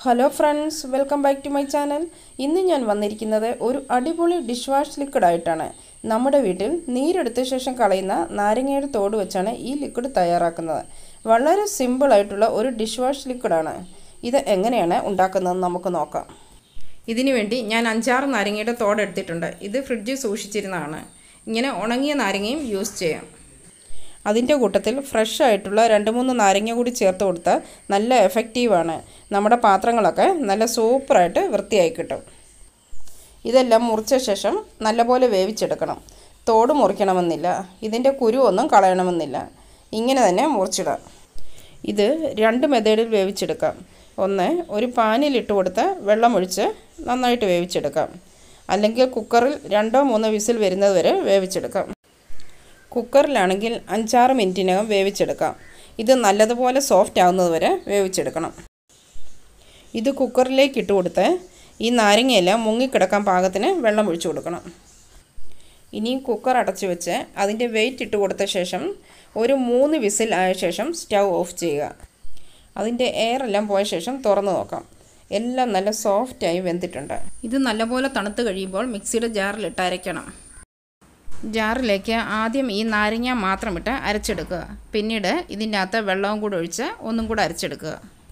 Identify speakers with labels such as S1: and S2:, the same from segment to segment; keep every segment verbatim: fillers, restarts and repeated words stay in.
S1: Hello friends, welcome back to my channel. ഇന്ന് ഞാൻ വന്നിരിക്കുന്നത് ഒരു അടിപൊളി ഡിഷ് വാഷ് ലിക്വിഡ് ആയിട്ടാണ്. നമ്മുടെ വീട്ടിൽ നീരെടുത്ത ശേഷം കളയുന്ന നാരങ്ങയുടെ തോട് വെച്ചാണ് ഈ ലിക്വിഡ് തയ്യാറാക്കുന്നത്. വളരെ സിമ്പിൾ ആയിട്ടുള്ള ഒരു ഡിഷ് വാഷ് ലിക്വിഡ് ആണ്. ഇത് എങ്ങനെയാണ് ഉണ്ടാക്കുന്നതെന്ന് നമുക്ക് നോക്കാം. ഇതിനു വേണ്ടി ഞാൻ അഞ്ചാറ് നാരങ്ങയുടെ തോട് എടുത്തിട്ടുണ്ട്. ഇത് ഫ്രിഡ്ജിൽ സൂക്ഷിച്ചിരുന്നതാണ്. ഇങ്ങനെ ഉണങ്ങിയ നാരങ്ങയും യൂസ് ചെയ്യാം. അതിൻ്റെ കൂട്ടത്തിൽ ഫ്രഷ് ആയിട്ടുള്ള രണ്ട് മൂന്ന് നാരങ്ങ കൂടി ചേർത്ത് കൊടുത്താൽ നല്ല എഫക്റ്റീവാണ്. നമ്മുടെ പാത്രങ്ങളൊക്കെ നല്ല സൂപ്പറായിട്ട് വൃത്തിയായി കിട്ടും. ഇതെല്ലാം മുറിച്ച ശേഷം നല്ലപോലെ വേവിച്ചെടുക്കണം. തോട് മുറിക്കണമെന്നില്ല, ഇതിൻ്റെ കുരുവൊന്നും കളയണമെന്നില്ല. ഇങ്ങനെ തന്നെ മുറിച്ചിടാം. ഇത് രണ്ട് മെത്തേഡിൽ വേവിച്ചെടുക്കാം. ഒന്ന്, ഒരു പാനിലിട്ട് കൊടുത്ത് വെള്ളമൊഴിച്ച് നന്നായിട്ട് വേവിച്ചെടുക്കാം. അല്ലെങ്കിൽ കുക്കറിൽ രണ്ടോ മൂന്നോ വിസിൽ വരുന്നത് വരെ വേവിച്ചെടുക്കാം. കുക്കറിലാണെങ്കിൽ അഞ്ചാറ് മിനിറ്റിനകം വേവിച്ചെടുക്കാം. ഇത് നല്ലതുപോലെ സോഫ്റ്റ് ആവുന്നത് വരെ വേവിച്ചെടുക്കണം. ഇത് കുക്കറിലേക്ക് ഇട്ട് കൊടുത്ത് ഈ നാരങ്ങയെല്ലാം മുങ്ങിക്കിടക്കാൻ പാകത്തിന് വെള്ളം ഒഴിച്ചു കൊടുക്കണം. ഇനി കുക്കർ അടച്ചു വെച്ച് അതിൻ്റെ വെയിറ്റ് ഇട്ട് കൊടുത്ത ശേഷം ഒരു മൂന്ന് വിസിൽ ആയ ശേഷം സ്റ്റൗ ഓഫ് ചെയ്യുക. അതിൻ്റെ എയറെല്ലാം പോയ ശേഷം തുറന്നു നോക്കാം. എല്ലാം നല്ല സോഫ്റ്റായി വെന്തിട്ടുണ്ട്. ഇത് നല്ലപോലെ തണുത്ത് കഴിയുമ്പോൾ മിക്സിയുടെ ജാറിലിട്ട് അരയ്ക്കണം. ജാറിലേക്ക് ആദ്യം ഈ നാരങ്ങ മാത്രം ഇട്ട് അരച്ചെടുക്കുക. പിന്നീട് ഇതിൻ്റെ അകത്ത് വെള്ളവും കൂടി ഒഴിച്ച് ഒന്നും കൂടെ അരച്ചെടുക്കുക.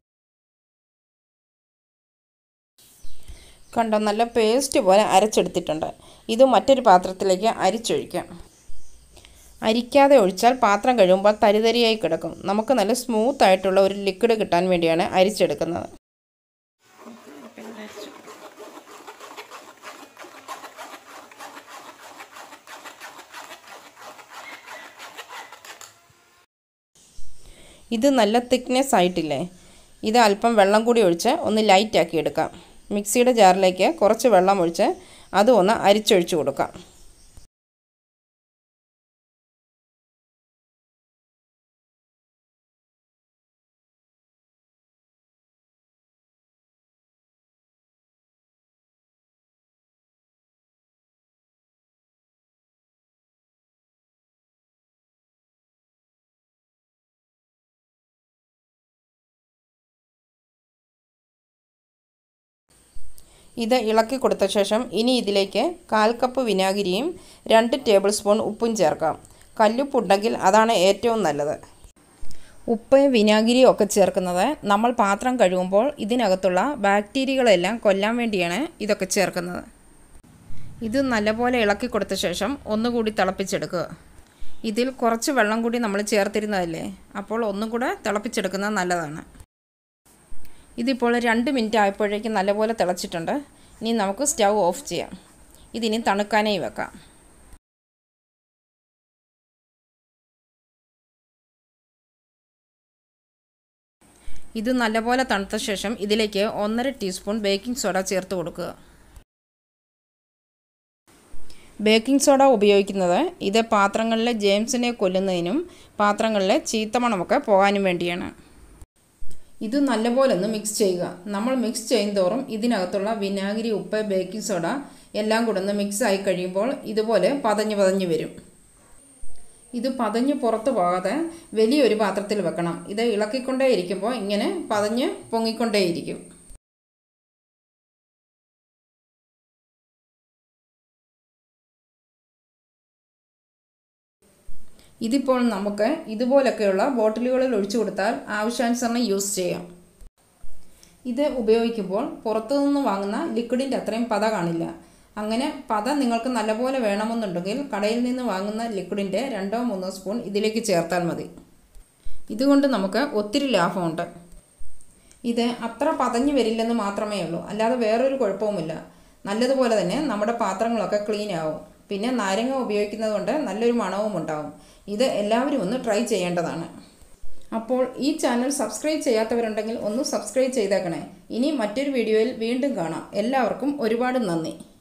S1: കണ്ടോ, നല്ല പേസ്റ്റ് പോലെ അരച്ചെടുത്തിട്ടുണ്ട്. ഇത് മറ്റൊരു പാത്രത്തിലേക്ക് അരിച്ചൊഴിക്കാം. അരിക്കാതെ ഒഴിച്ചാൽ പാത്രം കഴിയുമ്പോൾ തരിതരിയായി കിടക്കും. നമുക്ക് നല്ല സ്മൂത്ത് ആയിട്ടുള്ള ഒരു ലിക്വിഡ് കിട്ടാൻ വേണ്ടിയാണ് അരിച്ചെടുക്കുന്നത്. ഇത് നല്ല തിക്നെസ് ആയിട്ടില്ലേ? ഇത് അല്പം വെള്ളം കൂടി ഒഴിച്ച് ഒന്ന് ലൈറ്റാക്കി എടുക്കാം. മിക്സിയുടെ ജാറിലേക്ക് കുറച്ച് വെള്ളം ഒഴിച്ച് അത് ഒന്ന് അരിച്ചൊഴിച്ച് കൊടുക്കാം. ഇത് ഇളക്കി കൊടുത്ത ശേഷം ഇനി ഇതിലേക്ക് കാൽ കപ്പ് വിനാഗിരിയും രണ്ട് ടേബിൾ സ്പൂൺ ഉപ്പും ചേർക്കാം. കല്ലുപ്പ് ഉണ്ടെങ്കിൽ അതാണ് ഏറ്റവും നല്ലത്. ഉപ്പ്, വിനാഗിരിയും ഒക്കെ ചേർക്കുന്നത് നമ്മൾ പാത്രം കഴുകുമ്പോൾ ഇതിനകത്തുള്ള ബാക്ടീരിയകളെല്ലാം കൊല്ലാൻ വേണ്ടിയാണ് ഇതൊക്കെ ചേർക്കുന്നത്. ഇത് നല്ലപോലെ ഇളക്കി കൊടുത്ത ശേഷം ഒന്നുകൂടി തിളപ്പിച്ചെടുക്കുക. ഇതിൽ കുറച്ച് വെള്ളം കൂടി നമ്മൾ ചേർത്തിരുന്നതല്ലേ, അപ്പോൾ ഒന്നും കൂടെ തിളപ്പിച്ചെടുക്കുന്നത് നല്ലതാണ്. ഇതിപ്പോൾ രണ്ട് മിനിറ്റ് ആയപ്പോഴേക്കും നല്ലപോലെ തിളച്ചിട്ടുണ്ട്. ഇനി നമുക്ക് സ്റ്റൗ ഓഫ് ചെയ്യാം. ഇതിനി തണുക്കാനായി വെക്കാം. ഇത് നല്ലപോലെ തണുത്ത ശേഷം ഇതിലേക്ക് ഒന്നര ടീസ്പൂൺ ബേക്കിംഗ് സോഡ ചേർത്ത് കൊടുക്കുക. ബേക്കിംഗ് സോഡ ഉപയോഗിക്കുന്നത് ഇത് പാത്രങ്ങളിലെ ജേംസിനെ കൊല്ലുന്നതിനും പാത്രങ്ങളിലെ ചീത്തമണമൊക്കെ പോകാനും വേണ്ടിയാണ്. ഇത് നല്ലപോലെ ഒന്ന് മിക്സ് ചെയ്യുക. നമ്മൾ മിക്സ് ചെയ്യുന്തോറും ഇതിനകത്തുള്ള വിനാഗിരി, ഉപ്പ്, ബേക്കിംഗ് സോഡ എല്ലാം കൂടെ ഒന്ന് മിക്സ് ആയി കഴിയുമ്പോൾ ഇതുപോലെ പതഞ്ഞ് പതഞ്ഞ് വരും. ഇത് പതഞ്ഞ് പുറത്ത് പോകാതെ വലിയൊരു പാത്രത്തിൽ വെക്കണം. ഇത് ഇളക്കിക്കൊണ്ടേ ഇരിക്കുമ്പോൾ ഇങ്ങനെ പതഞ്ഞ് പൊങ്ങിക്കൊണ്ടേയിരിക്കും. ഇതിപ്പോൾ നമുക്ക് ഇതുപോലൊക്കെയുള്ള ബോട്ടിലുകളിൽ ഒഴിച്ചു കൊടുത്താൽ ആവശ്യാനുസരണം യൂസ് ചെയ്യാം. ഇത് ഉപയോഗിക്കുമ്പോൾ പുറത്തുനിന്ന് വാങ്ങുന്ന ലിക്വിഡിൻ്റെ അത്രയും പത കാണില്ല. അങ്ങനെ പത നിങ്ങൾക്ക് നല്ലപോലെ വേണമെന്നുണ്ടെങ്കിൽ കടയിൽ നിന്ന് വാങ്ങുന്ന ലിക്വിഡിൻ്റെ രണ്ടോ മൂന്നോ സ്പൂൺ ഇതിലേക്ക് ചേർത്താൽ മതി. ഇതുകൊണ്ട് നമുക്ക് ഒത്തിരി ലാഭമുണ്ട്. ഇത് അത്ര പതഞ്ഞു വരില്ലെന്ന് മാത്രമേ ഉള്ളൂ, അല്ലാതെ വേറൊരു കുഴപ്പവുമില്ല. നല്ലതുപോലെ തന്നെ നമ്മുടെ പാത്രങ്ങളൊക്കെ ക്ലീൻ ആവും. പിന്നെ നാരങ്ങ ഉപയോഗിക്കുന്നത് കൊണ്ട് നല്ലൊരു മണവും ഉണ്ടാവും. ഇത് എല്ലാവരും ഒന്ന് ട്രൈ ചെയ്യേണ്ടതാണ്. അപ്പോൾ ഈ ചാനൽ സബ്സ്ക്രൈബ് ചെയ്യാത്തവരുണ്ടെങ്കിൽ ഒന്ന് സബ്സ്ക്രൈബ് ചെയ്തേക്കണേ. ഇനി മറ്റൊരു വീഡിയോയിൽ വീണ്ടും കാണാം. എല്ലാവർക്കും ഒരുപാട് നന്ദി.